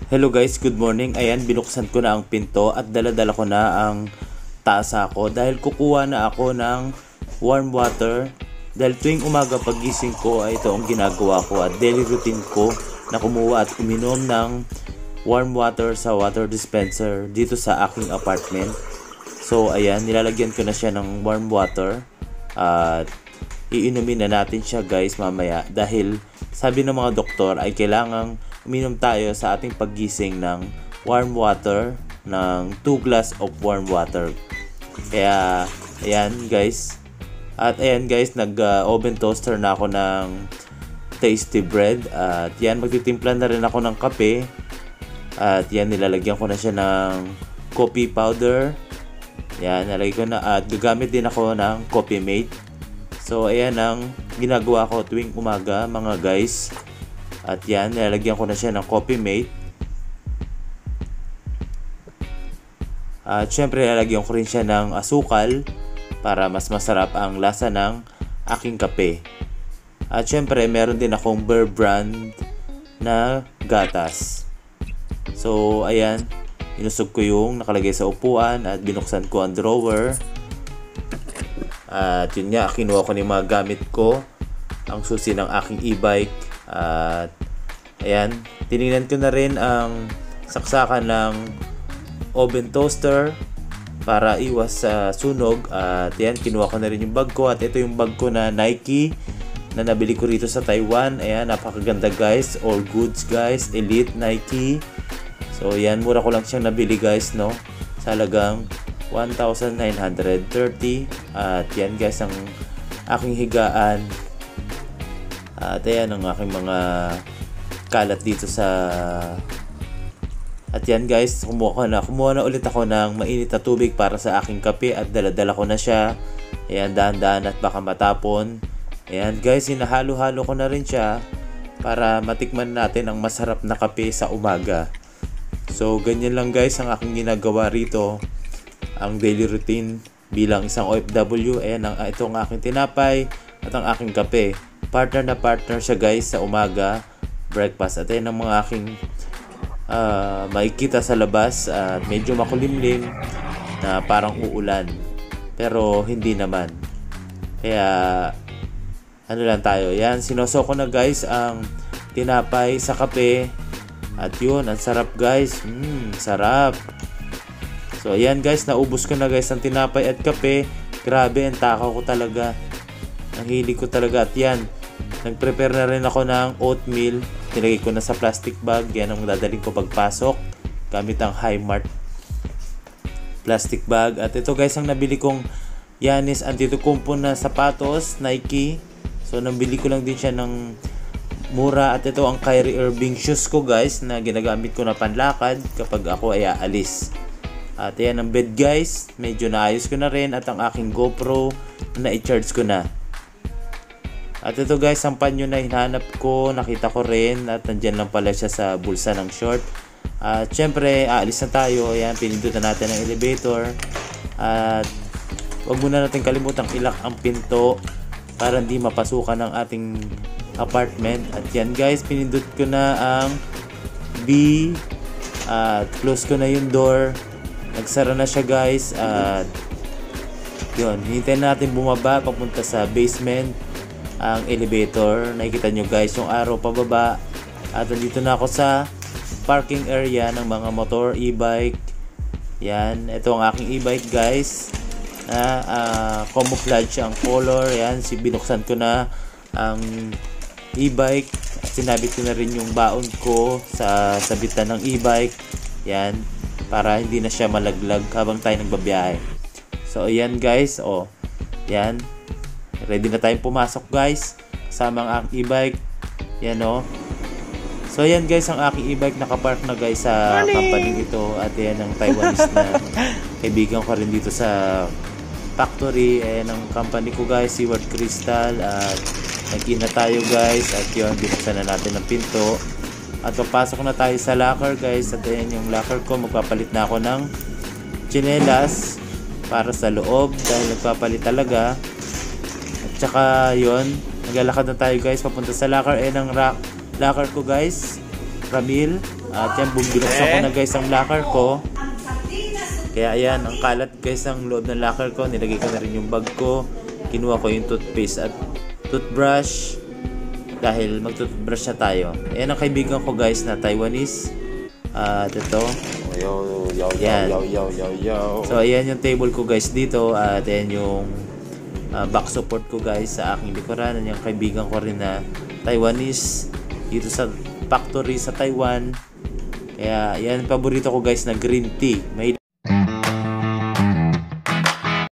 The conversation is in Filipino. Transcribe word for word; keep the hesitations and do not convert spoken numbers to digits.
Hello guys, good morning. Ayan, binuksan ko na ang pinto at dala-dala ko na ang tasa ko dahil kukuha na ako ng warm water. Dahil tuwing umaga pagising ko ay ito ang ginagawa ko at daily routine ko na kumuha at uminom ng warm water sa water dispenser dito sa aking apartment. So ayan, nilalagyan ko na siya ng warm water at iinumin na natin siya guys mamaya dahil sabi ng mga doktor ay kailangang uminom tayo sa ating paggising ng warm water, ng two glass of warm water. Kaya ayan guys, at ayan guys, nag uh, oven toaster na ako ng tasty bread at yan, magtitimpla na rin ako ng kape at yan, nilalagyan ko na siya ng coffee powder. Yan, nalagay ko na at gagamit din ako ng Coffee Mate. So ayan ang ginagawa ko tuwing umaga mga guys. At yan, nilalagyan ko na siya ng Coffee Mate. At syempre, nilalagyan ko rin siya ng asukal para mas masarap ang lasa ng aking kape. At syempre, meron din akong Bear Brand na gatas. So, ayan, inusog ko yung nakalagay sa upuan at binuksan ko ang drawer. At yun nga, kinuha ko ng mga gamit ko, ang susi ng aking e-bike. At ayan, tinignan ko na rin ang saksakan ng oven toaster para iwas sa sunog. At yan, kinuha ko na rin yung bag ko. At ito yung bag ko na Nike na nabili ko rito sa Taiwan. Ayan, napakaganda guys, all goods guys, Elite Nike. So yan, mura ko lang siyang nabili guys, no, sa halagang one thousand nine hundred thirty. At yan guys, ang aking higaan. At ayan ang aking mga kalat dito sa... At yan guys, kumuha ko na. Kumuha na ulit ako ng mainit na tubig para sa aking kape at dala-dala ko na siya. Ayan, dahan-dahan at baka matapon. Ayan guys, hinahalo-halo ko na rin siya para matikman natin ang masarap na kape sa umaga. So ganyan lang guys ang aking ginagawa rito. Ang daily routine bilang isang O F W. Ayan, ang, ito ang aking tinapay at ang aking kape. Partner na partner siya guys sa umaga breakfast. At ayan ang mga aking uh, makikita sa labas at uh, medyo makulimlim na parang uulan pero hindi naman, kaya ano lang tayo. Yan, sinosoko na guys ang tinapay sa kape at yun, ang sarap guys. mm, sarap. So ayan guys, naubos ko na guys ang tinapay at kape. Grabe, ang takaw ko talaga, ang hilig ko talaga. At yan, nag-prepare na rin ako ng oatmeal. Nilagay ko na sa plastic bag. Yan ang dadaling ko pagpasok gamit ang Hi-Mart plastic bag. At ito guys, ang nabili kong Giannis Antetokounmpo na sapatos, Nike. So nabili ko lang din siya ng mura. At ito ang Kyrie Irving shoes ko guys, na ginagamit ko na panlakad kapag ako ay aalis. At yan ang bed guys, medyo naayos ko na rin. At ang aking GoPro na i-charge ko na. At ito guys, ang panyo na hinahanap ko, nakita ko rin at nandyan lang pala siya sa bulsa ng short. At syempre, aalis na tayo. Ayan, pinindot na natin ang elevator. At wag muna natin kalimutang ilak ang pinto para hindi mapasukan ng ating apartment. At yan guys, pinindot ko na ang B. At close ko na yung door. Nagsara na siya guys. At yun, hintayin natin bumaba papunta sa basement ang elevator. Nakikita nyo guys yung arrow pababa. At nandito na ako sa parking area ng mga motor, e-bike. Yan, ito ang aking e-bike guys, na uh, camouflage ang color. Yan, si binuksan ko na ang e-bike at sinabit ko na rin yung baon ko sa sabitan ng e-bike. Yan, para hindi na siya malaglag habang tayo nagbabiyahe. So ayan guys, oh, yan, ready na tayong pumasok guys kasama ang aking e-bike. Yan o. So yan guys, ang aking e-bike nakapark na guys sa company ito. At yan ang Taiwanese na kaibigan ko rin dito sa factory. Ayan ang company ko guys, Seaward Crystal. At nag-in na tayo guys. At yun, binuksan na natin ang pinto. At papasok na tayo sa locker guys. At ayan yung locker ko. Magpapalit na ako ng tsinelas para sa loob dahil nagpapalit talaga. Tsaka yun, naglalakad na tayo guys papunta sa locker. Eh ng locker ko guys, Ramil. At yan, bumbiloksan ko na guys ang locker ko. Kaya ayan, ang kalat guys ang loob ng locker ko. Nilagay ko na rin yung bag ko. Kinuha ko yung toothpaste at toothbrush. Dahil mag-toothbrush na tayo. Ayan ang kaibigan ko guys na Taiwanese. At ito. Yo, yo, yo, Yan. yo, yo, yo, yo. So ayan yung table ko guys dito. At ayan yung uh, back support ko guys sa aking likuran. Ayan yung kaibigan ko rin na Taiwanese. Dito sa factory sa Taiwan. Kaya yan paborito ko guys na green tea. Mahilig